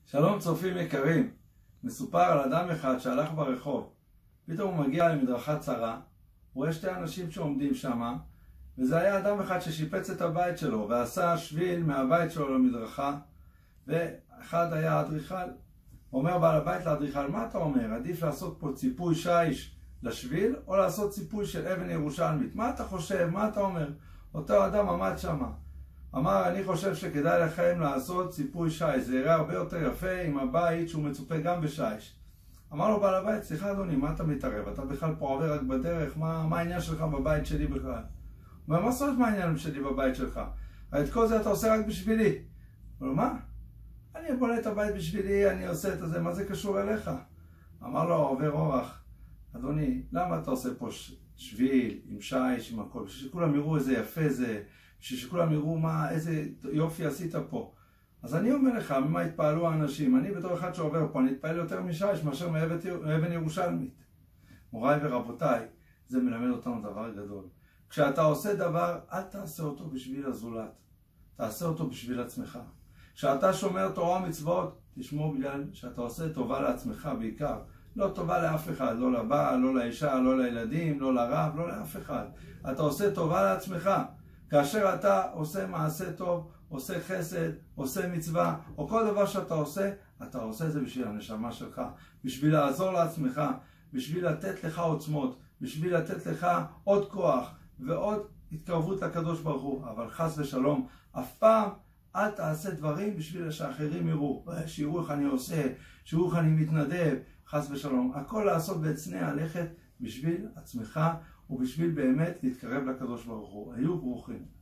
שלום צופים יקרים, מסופר על אדם אחד שהלך ברחוב. פתאום הוא מגיע למדרכה צרה, הוא רואה שתי אנשים שעומדים שם, וזה היה אדם אחד ששיפץ את הבית שלו ועשה שביל מהבית שלו למדרכה, ואחד היה אדריכל. אומר בעל הבית לאדריכל, מה אתה אומר? עדיף לעשות פה ציפוי שיש לשביל או לעשות ציפוי של אבן ירושלמית? מה אתה חושב? מה אתה אומר? אותו אדם עמד שם. אמר, אני חושב שכדאי לכם לעשות ציפוי שיש, זה יראה הרבה יותר יפה עם הבית שהוא מצופה גם בשיש. אמר לו בעל הבית, סליחה אדוני, מה אתה מתערב? אתה בכלל פה עובר רק בדרך, מה העניין שלך בבית שלי בכלל? הוא אומר, מה זאת מה העניין שלי בבית שלך? את כל זה אתה עושה רק בשבילי. הוא אומר, מה? אני בונה את הבית בשבילי, אני עושה את זה, מה זה קשור אליך? אמר לו, עובר אורח, אדוני, למה אתה עושה פה שביל עם שיש, עם הכל? בשביל שכולם יראו איזה יפה זה, בשביל שכולם יראו איזה יופי עשית פה. אז אני אומר לך, ממה התפעלו האנשים? אני בתור אחד שעובר פה, אני אתפעל יותר משיש מאשר מאבן ירושלמית. מוריי ורבותיי, זה מלמד אותנו דבר גדול. כשאתה עושה דבר, אל תעשה אותו בשביל הזולת. תעשה אותו בשביל עצמך. כשאתה שומר תורה ומצוות, תשמור בגלל שאתה עושה טובה לעצמך בעיקר. לא טובה לאף אחד, לא לבעל, לא לאישה, לא לילדים, לא לרב, לא לאף אחד. אתה עושה טובה לעצמך. כאשר אתה עושה מעשה טוב, עושה חסד, עושה מצווה, או כל דבר שאתה עושה, אתה עושה את זה בשביל הנשמה שלך, בשביל לעזור לעצמך, בשביל לתת לך עוצמות, בשביל לתת לך עוד כוח ועוד התקרבות לקדוש ברוך הוא. אבל חס ושלום, אף פעם אל תעשה דברים בשביל שאחרים יראו, שיראו איך אני עושה, שיראו איך אני מתנדב, חס ושלום. הכל לעשות בהצנע הלכת בשביל עצמך ובשביל באמת להתקרב לקדוש ברוך הוא. היו ברוכים.